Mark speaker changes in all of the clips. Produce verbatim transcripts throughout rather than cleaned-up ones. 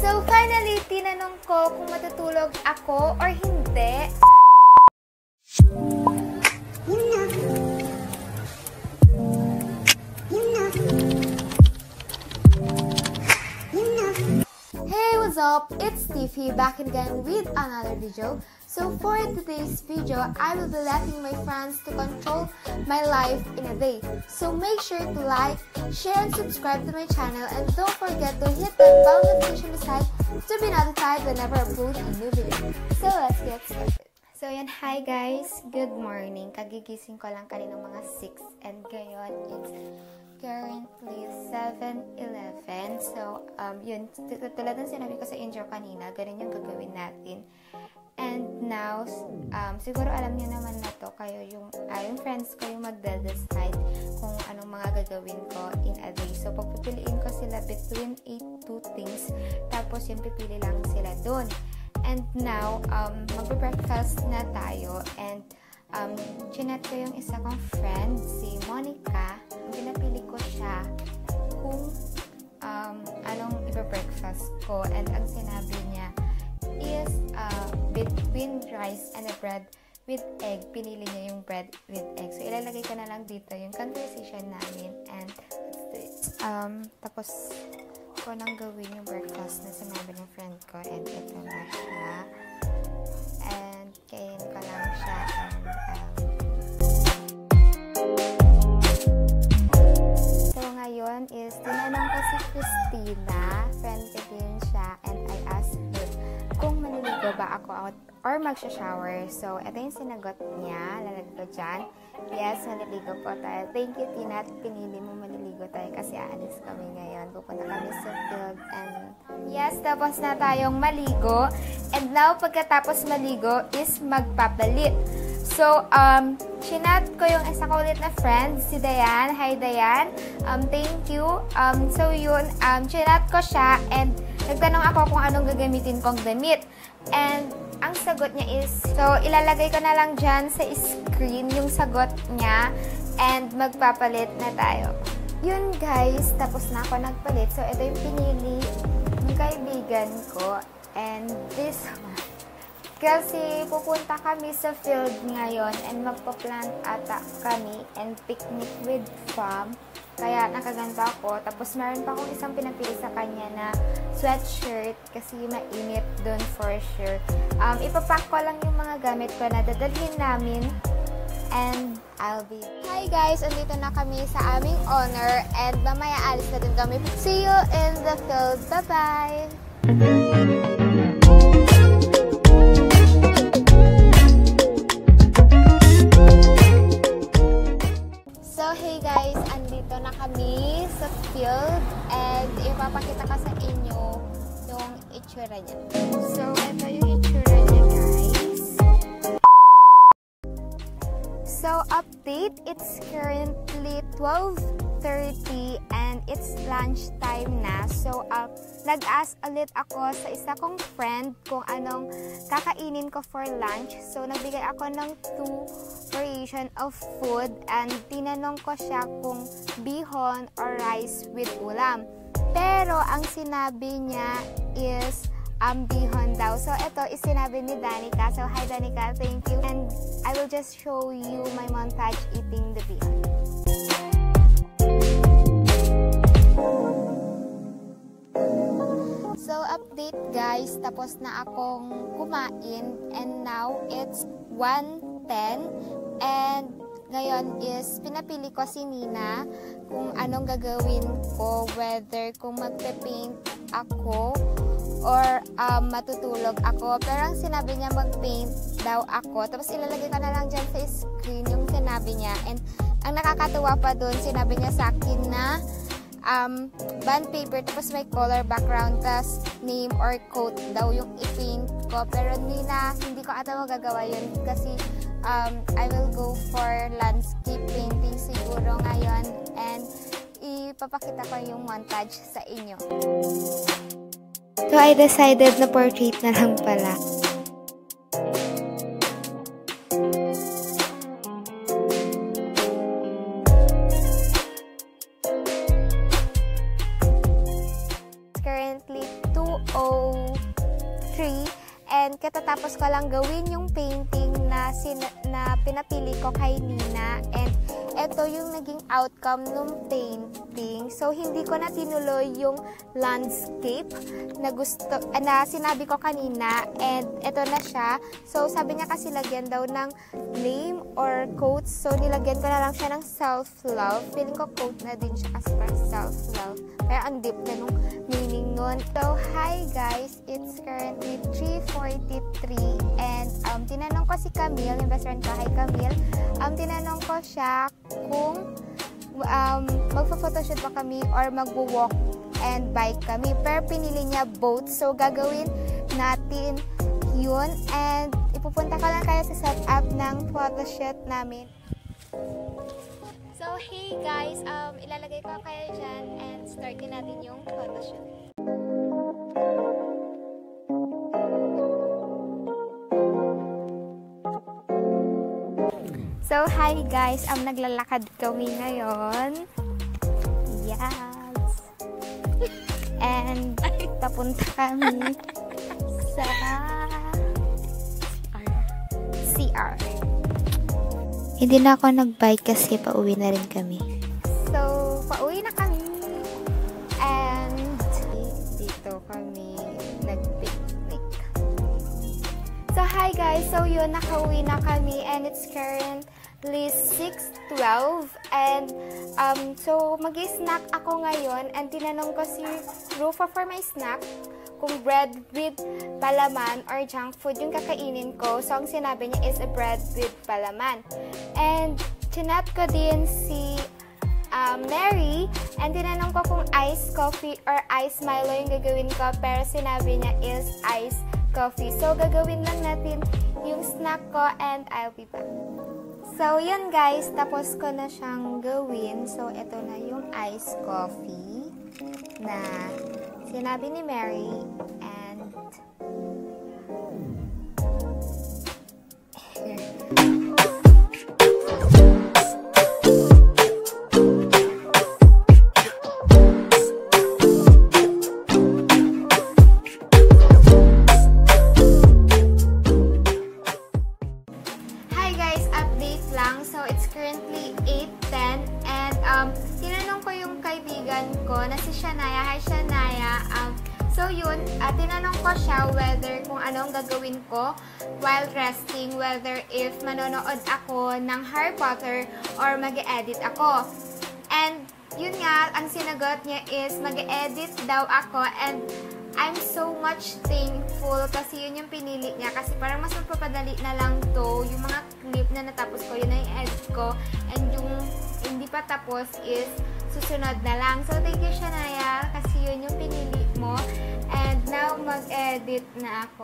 Speaker 1: So, finally, tinanong ko kung matutulog ako or hindi. Hey, what's up? It's Tiffy back again with another video. So for today's video, I will be letting my friends to control my life in a day. So make sure to like, share, and subscribe to my channel, and don't forget to hit that bell notification beside to be notified whenever I upload a new video. So let's get started. So yan, hi guys! Good morning! Kagigising ko lang kaninang mga six, and ngayon it's currently seven eleven. So, um, yun, tulad ng sinabi ko sa intro kanina, ganun yung gagawin natin. And now, um, siguro alam niyo naman na to, kayo yung, uh, yung friends ko yung magde-decide kung anong mga gagawin ko in a day. So, pagpipiliin ko sila between eight two things, tapos yung pipili lang sila dun. And now, um, magbe-breakfast na tayo, and um, chinat ko yung isa kong friend, si Monica. Pinapili ko siya kung um, anong ibe-breakfast ko, and ang sinabi niya is uh, between rice and a bread with egg. Pinili niya yung bread with egg. So, ilalagay ko na lang dito yung conversation namin, and let's do it. Um, tapos ko nang gawin yung breakfast na sinabi ng friend ko, and ito na siya. And kain ko lang siya, and um, so ngayon is tinanong ko si Christina, friend ko din siya, and I asked her kung maliligo ba ako or magsha-shower. So, ito yung sinagot niya. Lalagay ko dyan. Yes, maliligo po tayo. Thank you, Tina. Pinili mo maliligo tayo kasi aalis kami ngayon. Pupunta kami sa field. And yes, tapos na tayong maligo. And now, pagkatapos maligo is magpapalit. So, um, chinat ko yung isa ko ulit na friend, si Dayan. Hi, Dayan. Um, thank you. Um, so, yun. Um, chinat ko siya, and nagtanong ako kung anong gagamitin kong damit. And ang sagot niya is, so, ilalagay ko na lang dyan sa screen yung sagot niya, and magpapalit na tayo. Yun, guys. Tapos na ako nagpalit. So, ito yung pinili ng kaibigan ko. And this one. Kasi pupunta kami sa field ngayon, and magpa-plant ata kami, and picnic with fam. Kaya nakaganto ako. Tapos meron pa akong isang pinapili sa kanya na sweatshirt kasi mainit dun for sure. Um, ipapack ko lang yung mga gamit ko na dadalhin namin, and I'll be... Hi guys! Andito na kami sa aming honor, and mamaya alis na din kami. See you in the field. Bye-bye! So, hey guys, andito na kami sa field, and ipapakita ko sa inyo yung itsura niya. So, ito yung itsura niya, guys. So, update, it's currently twelve thirty and it's lunch time na. So, uh, nag-ask ulit ako sa isa kong friend kung anong kakainin ko for lunch. So, nagbigay ako ng two variation of food, and tinanong ko siya kung bihon or rice with ulam. Pero, ang sinabi niya is um, bihon daw. So, ito is sinabi ni Danica. So, hi Danica, thank you. And I will just show you my montage eating the bihon. So, update guys, tapos na akong kumain, and now it's one ten, and ngayon is pinapili ko si Nina kung anong gagawin ko, whether kung magpe-paint ako or um, matutulog ako. Pero ang sinabi niya mag-paint daw ako, tapos ilalagay ko na lang dyan sa screen yung sinabi niya. And ang nakakatuwa pa dun, sinabi niya sa akin na Um, bond paper, tapos may color background, tas name or quote daw yung i-paint ko. Pero hindi na, hindi ko ata magagawa yun kasi um, I will go for landscape painting siguro ngayon, and ipapakita ko yung montage sa inyo. So I decided na portrait na lang pala. Currently two two oh three. And katatapos ko lang gawin yung painting na, na pinapili ko kay Nina. And ito yung naging outcome ng painting. So, hindi ko na tinuloy yung landscape na gusto, na sinabi ko kanina. And ito na siya. So, sabi niya kasi lagyan daw ng name or quotes. So, nilagyan ko na lang siya ng self-love. Feeling ko quote na din siya kasi para self-love. Kaya ang deep na nung meaning nun. So, hi guys! It's currently three forty-three and um, tinanong ko si Camille, yung best friend ko. Hi Camille! Um, tinanong ko siya kung um, magpa-photoshoot pa kami or magwo-walk and bike kami. Pero pinili niya both. So, gagawin natin yun. And ipupunta ko lang kayo sa setup ng photoshoot namin. So, hey guys, um, ilalagay ko kayo dyan and startin natin yung photoshoot. So, hi guys, um, naglalakad kami ngayon. Yes! And, papunta kami sa C R. Hindi na ako nag-bike kasi pauwi na rin kami. So, pauwi na kami. And, dito kami nag-picnic. So, hi guys. So, yun, nakauwi na kami. And it's currently six twelve. And, um, so, mag-snack ako ngayon. And, tinanong ko si Rufa for my snack kung bread with palaman or junk food yung kakainin ko. So, ang sinabi niya is a bread with palaman. And, chinat ko din si um, Mary. And, tinanong ko kung iced coffee or iced Milo yung gagawin ko. Pero, sinabi niya is iced coffee. So, gagawin lang natin yung snack ko and I'll be back. So, yun guys. Tapos ko na siyang gawin. So, ito na yung iced coffee na sinabi ni Mary. And hi guys, update lang. So it's currently eight ten and um tinanong ko yung kaibigan ko na si Shania. Hi Shania. Um, so yun, uh, tinanong ko siya whether kung anong gagawin ko while resting, whether if manonood ako ng Harry Potter or mag-e-edit ako. And yun nga, ang sinagot niya is mag-e-edit daw ako and I'm so much thankful kasi yun yung pinili niya kasi parang mas mapapadali na lang to yung mga clip na natapos ko, yun na yung edit ko and yung hindi pa tapos is susunod na lang. So, thank you, Shania, kasi yun yung pinili mo. And now, mag-edit na ako.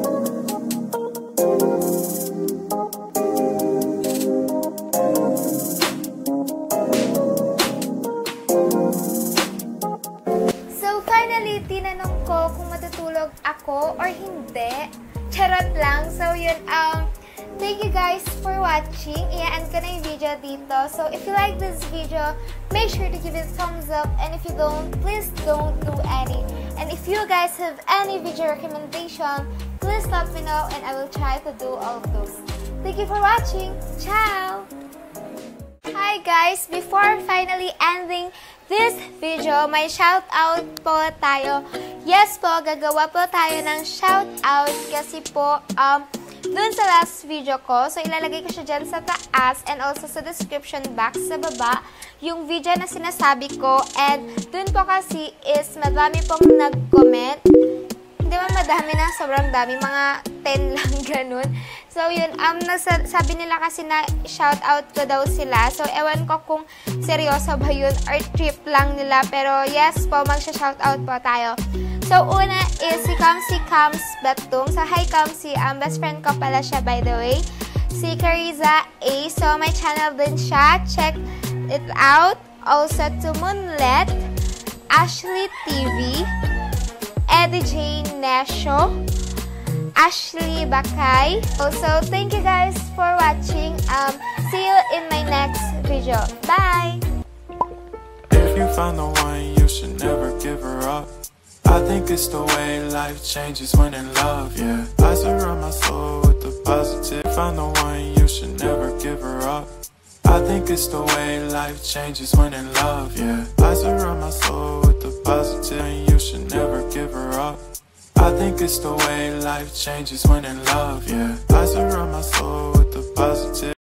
Speaker 1: So, finally, tinanong ko kung matutulog ako or hindi. Charot lang. So, yun, um, thank you guys for watching. I-end ko na yung video dito. So, if you like this video, make sure to give it a thumbs up. And if you don't, please don't do any. And if you guys have any video recommendation, please let me know and I will try to do all of those. Thank you for watching. Ciao! Hi guys! Before finally ending this video, may shoutout po tayo. Yes po, gagawa po tayo ng shoutout kasi po, um, dun sa last video ko, so ilalagay ko siya dyan sa taas and also sa description box sa baba, yung video na sinasabi ko. And dun po kasi is madami pong nag-comment. Hindi man madami na, sobrang dami, mga ten lang ganun. So yun, um, nasa, sabi nila kasi na shoutout ko daw sila. So ewan ko kung seryoso ba yun or trip lang nila. Pero yes po, magsha-shoutout po tayo. So, una is si Kamsi Kams Batung. So, hi Kamsi. Um, best friend ko pala siya, by the way. Si Cariza A. So, may channel din siya. Check it out. Also, to Moonlet, Ashley T V, Eddie J. Nesho, Ashley Bakay. Also, thank you guys for watching. Um, see you in my next video. Bye!
Speaker 2: If you find the one, you should never give her up. I think it's the way life changes when in love, yeah. I surround my soul with the positive. Find the one, you should never give her up. I think it's the way life changes when in love, yeah. I surround my soul with the positive, and you should never give her up. I think it's the way life changes when in love, yeah. I surround my soul with the positive.